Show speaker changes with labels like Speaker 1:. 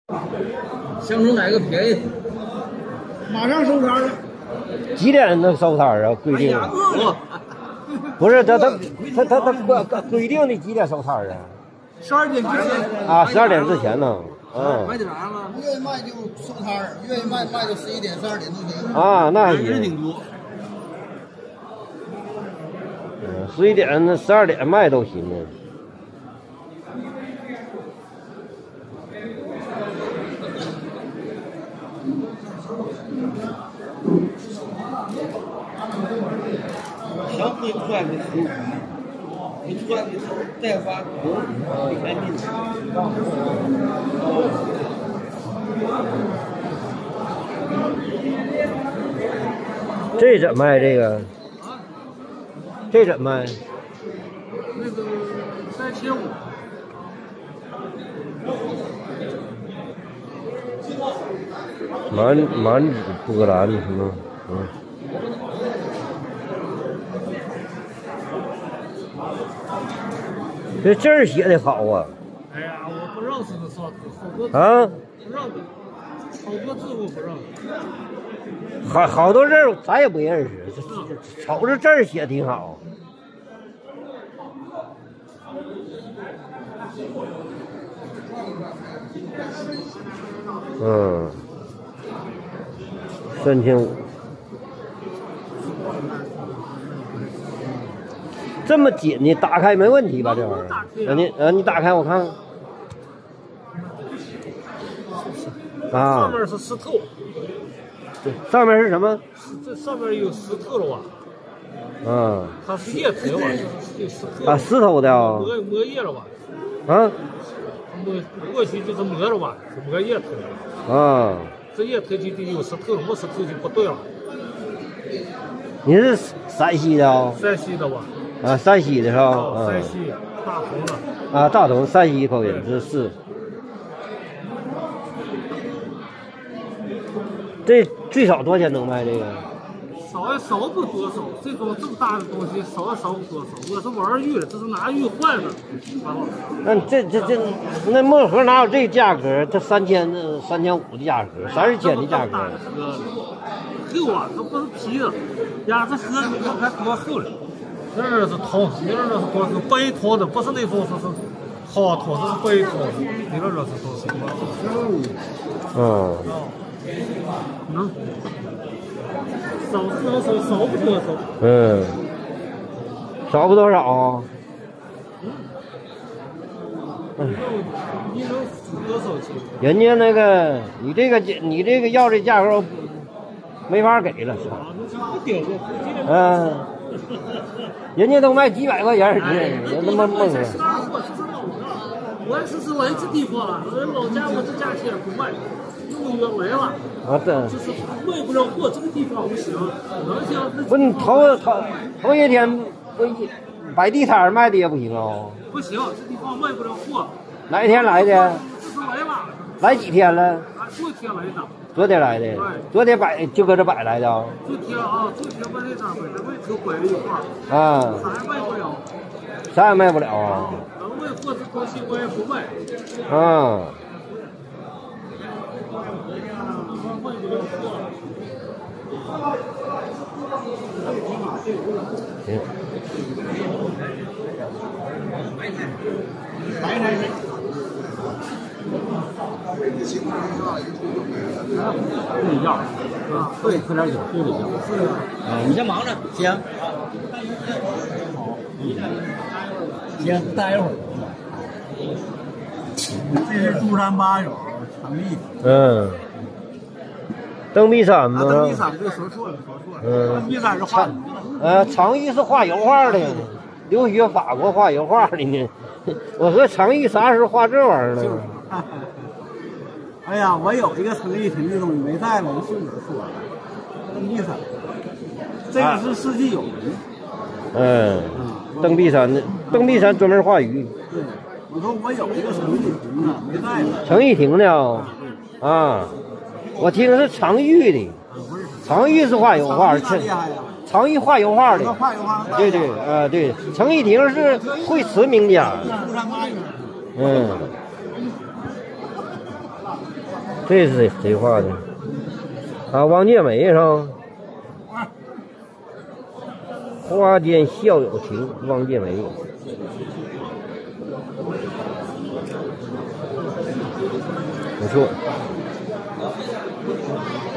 Speaker 1: 相中哪个便宜？马上收摊了。
Speaker 2: 几点能收摊啊？规定？不是，他规定的几点收摊啊
Speaker 1: ？12点之前。
Speaker 2: 啊，12点之前呢。嗯。
Speaker 1: 买点啥吗？不愿意卖就收摊儿，愿意卖到11点、12点都行。
Speaker 2: 啊，那还行。
Speaker 1: 人挺多。
Speaker 2: 11点、12点卖都行呢。
Speaker 1: 小鬼穿的书，你穿的带花裤，你赶紧。
Speaker 2: 这怎么卖？这个？这怎么卖？
Speaker 1: 那个3500。
Speaker 2: 满纸波兰什么？这字儿写的好啊！
Speaker 1: 哎呀，我不认识那啥，好多字
Speaker 2: 啊，
Speaker 1: 不认得，好多字我不认
Speaker 2: 得。好多字咱也不认识，瞅着字儿写挺好。嗯，3500。这么紧，你打开没问题吧？这玩意儿，你打开我看看。啊，
Speaker 1: 上面是石头。
Speaker 2: 上面是什么？
Speaker 1: 这上面有石头了吧？
Speaker 2: 嗯。
Speaker 1: 它是叶头吧？有石头。
Speaker 2: 啊，石头的啊。
Speaker 1: 磨叶了吧？
Speaker 2: 啊。
Speaker 1: 过去就是磨了吧？是磨叶头。
Speaker 2: 啊。
Speaker 1: 这叶头就得有石头，没石头就不对了。
Speaker 2: 你是山西的啊？
Speaker 1: 山西的吧？
Speaker 2: 啊，山西的是吧？
Speaker 1: 山西大同的。
Speaker 2: 啊，大同山西口音是。这最少多少钱能卖这个？
Speaker 1: 少也少不多少，这么大的东西少也少不多少。我是玩玉的，这是拿玉换的。
Speaker 2: 那那墨盒哪有这价格？这3000、3500的价格，30千的价格。
Speaker 1: 厚啊，它不是皮的，呀，这盒你看还多厚了。这是铜，你这是多是白铜的，不是那种是好铜，这是白铜的。你这是多少？能少不多少。
Speaker 2: 少不多少。
Speaker 1: 你能付多少钱？
Speaker 2: 人家那个你这个要这价格没法给了，是吧？人家都卖几百块钱一斤，人他妈梦了。
Speaker 1: 我是来这地方了，老家我这价钱不卖，6个月来了。
Speaker 2: 啊，对。
Speaker 1: 就是卖不了货，这个地方不行，能行。
Speaker 2: 不，你头一天摆地摊卖的也不行啊。
Speaker 1: 不行，这地方卖不了货。
Speaker 2: 哪一天来的？
Speaker 1: 这是来了。
Speaker 2: 来几天了？
Speaker 1: 昨天来的。
Speaker 2: 昨天来的。昨天摆就搁这摆来的。
Speaker 1: 昨天把那张摆在外头摆了一会儿。
Speaker 2: 啊。
Speaker 1: 啥也卖不了。
Speaker 2: 啥也卖不了啊。
Speaker 1: 卖货这东西我也不卖。
Speaker 2: 啊。
Speaker 1: 卖不了货。
Speaker 2: 行。
Speaker 1: 白菜。不一样啊，对，喝点酒，对得行。是啊，你先忙着，行。行，待一会儿。这是珠山八友长历。
Speaker 2: 登璧山吗？
Speaker 1: 登璧山，这说错了。登璧山是画。
Speaker 2: 常玉是画油画的，留学法国画油画的呢。我和常玉啥时候画这玩意儿了？
Speaker 1: 哎呀，我有一个成玉亭的东西没带了，我顺手说了。登璧山，这个是世纪有名。
Speaker 2: 登璧山的，登璧山专门画鱼。
Speaker 1: 对，我说我有一个成玉亭啊，没带了。
Speaker 2: 成玉亭的啊，我听是常玉的。常玉是画油画，常玉画油画的。对对对，成玉亭是绘瓷名家。 这是谁画的？啊，王建美是吧？花间笑有情，汪建美。不错。